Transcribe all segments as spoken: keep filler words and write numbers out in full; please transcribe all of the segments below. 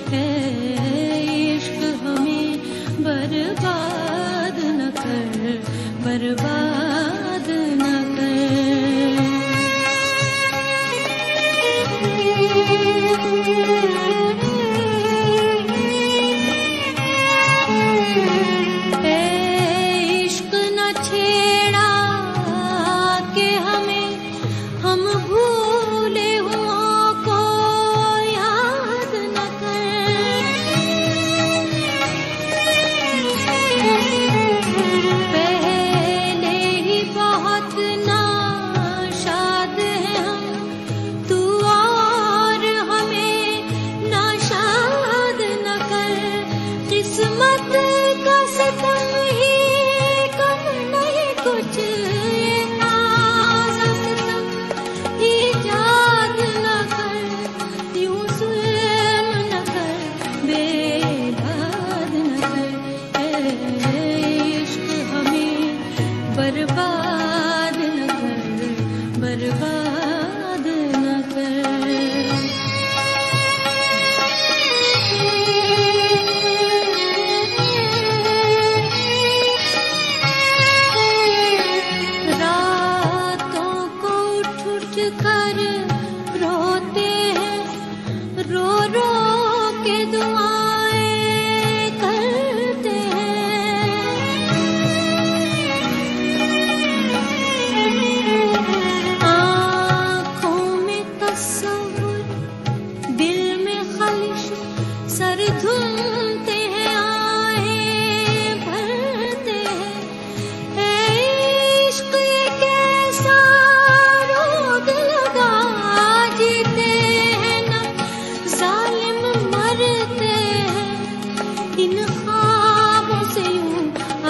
है इश्क हमें बर्बाद न कर, बर्बाद न बर्बाद न कर, बर्बाद न कर। रातों को उठ उठ कर रोते हैं, रो रो के दुआएं करते हैं। सर धुनते हैं, आए भरते हैं, है इश्क एक ऐसा रोग लगा, जीते हैं ना जालिम मरते हैं, इन ख्वाबों से यूं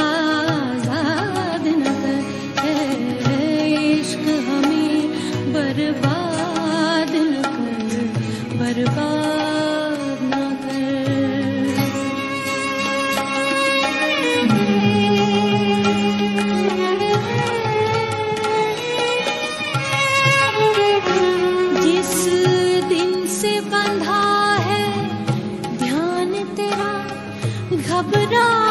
आजाद न कर, है इश्क हमें बर्बाद न कर, बर्बाद घबरा